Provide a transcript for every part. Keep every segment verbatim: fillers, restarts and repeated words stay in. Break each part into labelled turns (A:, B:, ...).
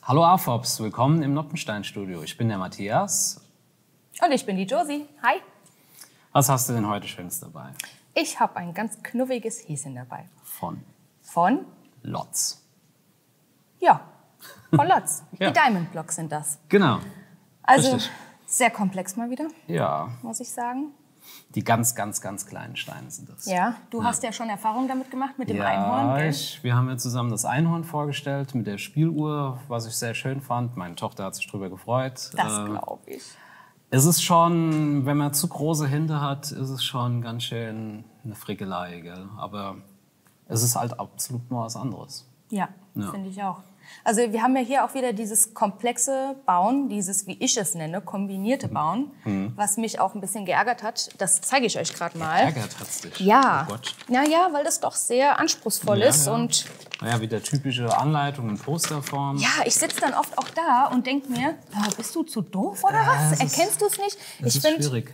A: Hallo A F O Ps, willkommen im Noppenstein-Studio. Ich bin der Matthias.
B: Und ich bin die Josie. Hi.
A: Was hast du denn heute Schönes dabei?
B: Ich habe ein ganz knuffiges Häschen dabei.
A: Von?
B: Von?
A: Lotz.
B: Ja, von Lotz.
A: Ja.
B: Die Diamond Blocks sind das.
A: Genau.
B: Also
A: Richtig.
B: sehr komplex mal wieder,
A: Ja,
B: muss ich sagen.
A: die ganz, ganz, ganz kleinen Steine sind das.
B: Ja, du hast ja schon Erfahrung damit gemacht, mit dem
A: Ja,
B: Einhorn, gell?
A: ich, wir haben ja zusammen das Einhorn vorgestellt mit der Spieluhr, was ich sehr schön fand. Meine Tochter hat sich darüber gefreut.
B: Das
A: Äh,
B: glaube ich.
A: Es ist schon, wenn man zu große Hände hat, ist es schon ganz schön eine Frickelei, gell? Aber es ist halt absolut mal was anderes.
B: Ja,
A: Ja.
B: finde ich auch. Also wir haben ja hier auch wieder dieses komplexe Bauen, dieses, wie ich es nenne, kombinierte Bauen, was mich auch ein bisschen geärgert hat. Das zeige ich euch gerade mal.
A: Ärgert hat's dich.
B: Ja,
A: Oh Gott.
B: naja, weil das doch sehr anspruchsvoll
A: Ja,
B: ist.
A: ja.
B: Und
A: Naja, wie der typische Anleitung in Posterform.
B: ja, ich sitze dann oft auch da und denke mir, ah, bist du zu doof oder was?
A: es ist-
B: Erkennst du es nicht?
A: Das
B: Ich
A: ist
B: finde,
A: schwierig.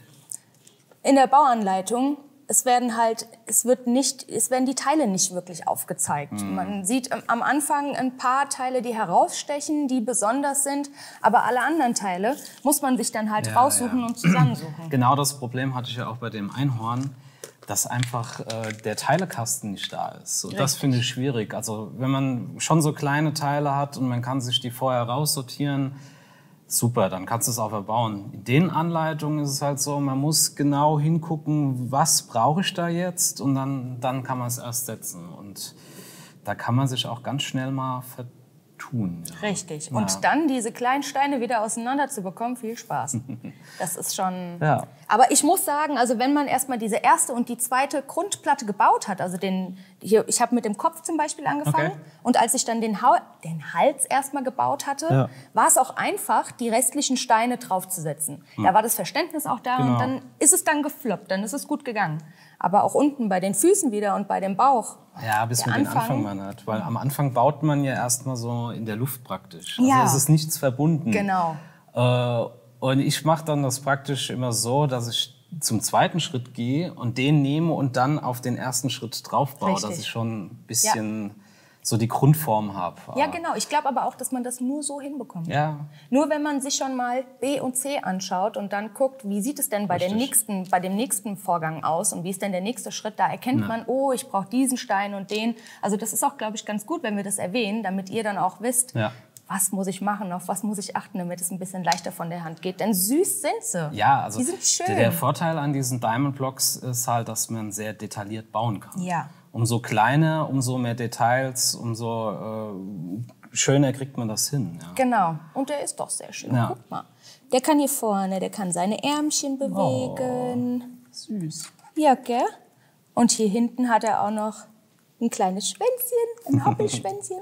B: in der Bauanleitung, es werden halt, es wird nicht, es werden die Teile nicht wirklich aufgezeigt.
A: Mhm.
B: Man sieht am- am Anfang ein paar Teile, die herausstechen, die besonders sind, aber alle anderen Teile muss man sich dann halt
A: Ja,
B: raussuchen
A: ja.
B: und zusammensuchen.
A: Genau das Problem hatte ich ja auch bei dem Einhorn, dass einfach äh, der Teilekasten nicht da ist. Und das
B: Richtig.
A: finde ich schwierig. Also wenn man schon so kleine Teile hat und man kann sich die vorher raussortieren, super, dann kannst du es auch verbauen. In den Anleitungen ist es halt so, man muss genau hingucken, was brauche ich da jetzt, und dann, dann kann man es erst setzen. Und da kann man sich auch ganz schnell mal vertun. Ja.
B: Richtig.
A: Ja.
B: Und dann diese kleinen Steine wieder auseinander zu bekommen, viel Spaß. Das ist schon...
A: Ja.
B: Aber ich muss sagen, also wenn man erstmal diese erste und die zweite Grundplatte gebaut hat, also den, hier, ich habe mit dem Kopf zum Beispiel angefangen,
A: Okay.
B: und als ich dann den, Hau den Hals erstmal gebaut hatte,
A: Ja.
B: war es auch einfach, die restlichen Steine draufzusetzen. Da war das Verständnis auch da,
A: Genau.
B: und dann ist es dann gefloppt, dann ist es gut gegangen. Aber auch unten bei den Füßen wieder und bei dem Bauch.
A: Ja, bis
B: Der
A: man den
B: Anfang-
A: Anfang mal hat. Weil am Anfang baut man ja erstmal so in der Luft praktisch. Also
B: Ja.
A: es ist nichts verbunden.
B: Genau.
A: Äh, und ich mache dann das praktisch immer so, dass ich zum zweiten Schritt gehe und den nehme und dann auf den ersten Schritt draufbaue,
B: Richtig.
A: dass ich schon ein bisschen so die Grundform habe.
B: Ja, genau. Ich glaube aber auch, dass man das nur so hinbekommt.
A: Ja,
B: Nur wenn man sich schon mal B und C anschaut und dann guckt, wie sieht es denn bei, den
A: Richtig.
B: nächsten, bei dem nächsten Vorgang aus und wie ist denn der nächste Schritt, da erkennt
A: Ja.
B: man, oh, ich brauche diesen Stein und den. Also das ist auch, glaube ich, ganz gut, wenn wir das erwähnen, damit ihr dann auch wisst,
A: Ja.
B: was muss ich machen, auf was muss ich achten, damit es ein bisschen leichter von der Hand geht. Denn süß sind sie.
A: ja, also
B: Die sind schön.
A: der Vorteil an diesen Diamond Blocks ist halt, dass man sehr detailliert bauen kann.
B: Ja.
A: Umso kleiner, umso mehr Details, umso äh, schöner kriegt man das hin. Ja.
B: Genau. Und der ist doch sehr schön.
A: Ja.
B: Guck mal. Der kann hier vorne, der kann seine Ärmchen bewegen.
A: Süß.
B: Ja, gell? Und hier hinten hat er auch noch ein kleines Schwänzchen, ein Hoppelschwänzchen.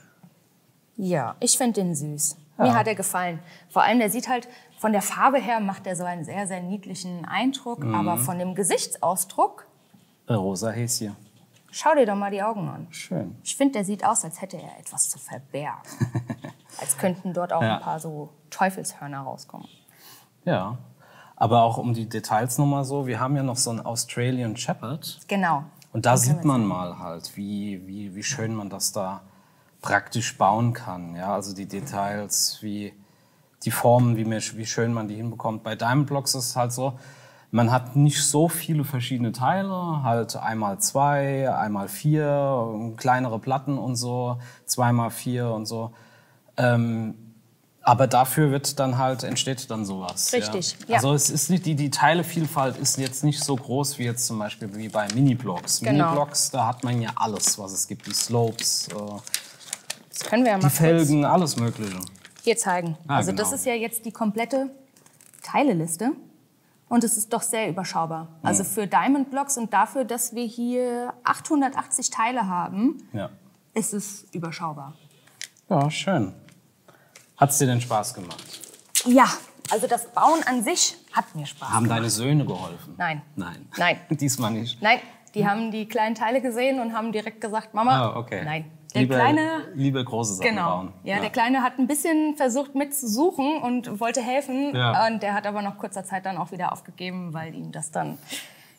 B: Ja, ich finde den süß. Mir hat er gefallen. Vor allem, der sieht halt, von der Farbe her macht er so einen sehr, sehr niedlichen Eindruck. Aber von dem Gesichtsausdruck,
A: Äh, Rosa Häschen.
B: schau dir doch mal die Augen an.
A: Schön.
B: Ich finde, der sieht aus, als hätte er etwas zu verbergen. Als könnten dort auch
A: Ja.
B: ein paar so Teufelshörner rauskommen.
A: Ja, aber auch um die Details nochmal so, wir haben ja noch so einen Australian Shepherd
B: Genau.
A: und da
B: Den können
A: sieht
B: wir
A: man mal halt, wie, wie, wie schön man das da praktisch bauen kann. Ja, also die Details, wie die Formen, wie, mir, wie schön man die hinbekommt. Bei Diamond Blocks ist es halt so, man hat nicht so viele verschiedene Teile, halt einmal zwei, einmal vier, kleinere Platten und so, zweimal vier und so. Ähm, aber dafür wird dann halt, entsteht dann sowas.
B: Richtig,
A: Ja.
B: ja.
A: Also es ist nicht, die, die Teilevielfalt ist jetzt nicht so groß wie jetzt zum Beispiel wie bei Mini-Blocks.
B: Genau.
A: Mini-Blocks, da hat man ja alles, was es gibt. Die Slopes, äh,
B: Das können wir ja mal
A: die
B: kurz
A: Felgen, alles Mögliche.
B: hier zeigen.
A: Ah,
B: also
A: genau.
B: das ist ja jetzt die komplette Teileliste. Und es ist doch sehr überschaubar. Also für Diamond Blocks und dafür, dass wir hier achthundertachtzig Teile haben,
A: Ja.
B: ist es überschaubar.
A: Ja, schön. Hat es dir denn Spaß gemacht?
B: Ja, also das Bauen an sich hat mir Spaß
A: Haben
B: gemacht.
A: deine Söhne geholfen?
B: Nein.
A: Nein.
B: Nein.
A: Diesmal nicht.
B: Nein, die haben die kleinen Teile gesehen und haben direkt gesagt, Mama,
A: Ah, okay.
B: nein. Der
A: Lieber,
B: Kleine,
A: lieber große Sachen
B: genau.
A: bauen.
B: Ja, der Kleine hat ein bisschen versucht mitzusuchen und wollte helfen.
A: Ja.
B: Und der hat aber nach kurzer Zeit dann auch wieder aufgegeben, weil ihm das dann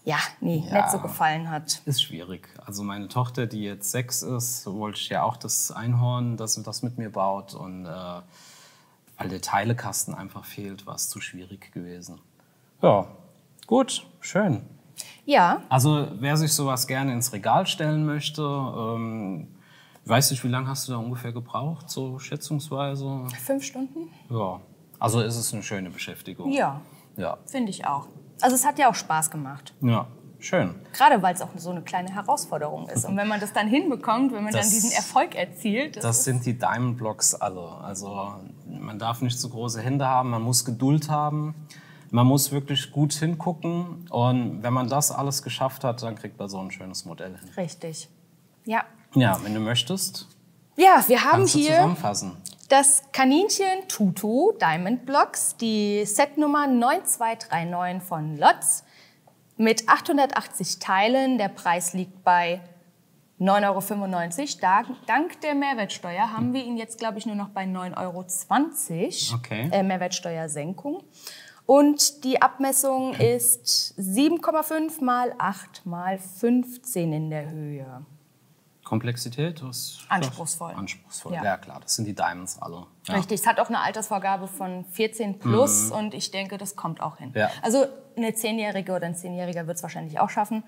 B: ja, nee,
A: Ja.
B: nicht so gefallen hat.
A: Ist schwierig. Also meine Tochter, die jetzt sechs ist, wollte ich ja auch das Einhorn, das das mit mir baut. Und äh, weil der Teilekasten einfach fehlt, war es zu schwierig gewesen. Ja, gut, schön.
B: Ja,
A: Also wer sich sowas gerne ins Regal stellen möchte, ähm, weiß nicht, wie lange hast du da ungefähr gebraucht, so schätzungsweise?
B: fünf Stunden?
A: Ja, also ist es eine schöne Beschäftigung.
B: Ja,
A: Ja,
B: finde ich auch. Also es hat ja auch Spaß gemacht.
A: ja, schön.
B: Gerade weil es auch so eine kleine Herausforderung ist. Und wenn man das dann hinbekommt, wenn man
A: Das-
B: dann diesen Erfolg erzielt, das,
A: Das
B: ist,
A: sind die Diamond Blocks alle. Also man darf nicht zu große Hände haben, man muss Geduld haben, man muss wirklich gut hingucken. Und wenn man das alles geschafft hat, dann kriegt man so ein schönes Modell hin.
B: richtig. Ja.
A: Ja, wenn du möchtest,
B: Ja, wir haben
A: kannst du
B: hier
A: zusammenfassen.
B: das Kaninchen Tutu Diamond Blocks, die Setnummer neun zwei drei neun von Lotz mit achthundertachtzig Teilen. Der Preis liegt bei neun Euro fünfundneunzig. Dank, dank der Mehrwertsteuer haben wir ihn jetzt, glaube ich, nur noch bei neun Euro zwanzig.
A: Okay.
B: Äh, Mehrwertsteuersenkung. Und die Abmessung ist sieben Komma fünf mal acht mal fünfzehn in der Höhe.
A: Komplexität? Was,
B: Anspruchsvoll.
A: Anspruchsvoll,
B: Ja.
A: ja. klar, das sind die Diamonds alle. Ja.
B: Richtig, es hat auch eine Altersvorgabe von vierzehn plus und ich denke, das kommt auch hin.
A: Ja.
B: Also eine Zehnjährige oder ein Zehnjähriger wird es wahrscheinlich auch schaffen,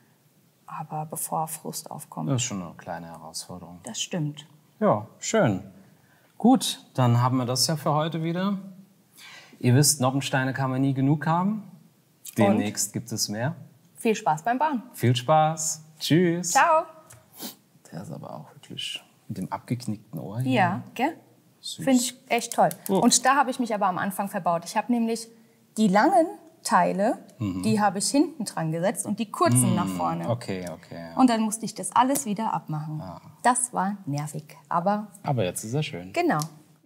B: aber bevor Frust aufkommt,
A: Das ist schon eine kleine Herausforderung.
B: das stimmt.
A: Ja, schön. Gut, dann haben wir das ja für heute wieder. Ihr wisst, Noppensteine kann man nie genug haben. Demnächst gibt es mehr.
B: Viel Spaß beim Bauen.
A: Viel Spaß. Tschüss.
B: Ciao.
A: Der ist aber auch wirklich mit dem abgeknickten Ohr hier.
B: Ja, gell?
A: Süß.
B: Finde ich echt toll.
A: Oh.
B: Und da habe ich mich aber am Anfang verbaut. Ich habe nämlich die langen Teile, die habe ich hinten dran gesetzt und die kurzen nach vorne.
A: Okay, okay. Ja.
B: Und dann musste ich das alles wieder abmachen. Das war nervig, aber
A: Aber jetzt ist er schön.
B: genau.